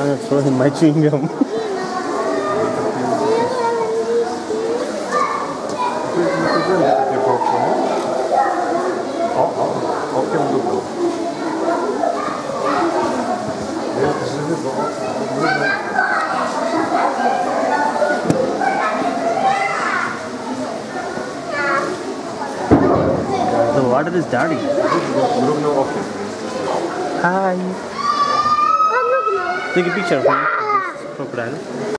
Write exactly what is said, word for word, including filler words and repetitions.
I'm gonna throw him my chewing gum. The water is dirty. Hi. Take a picture of me, this crocodile.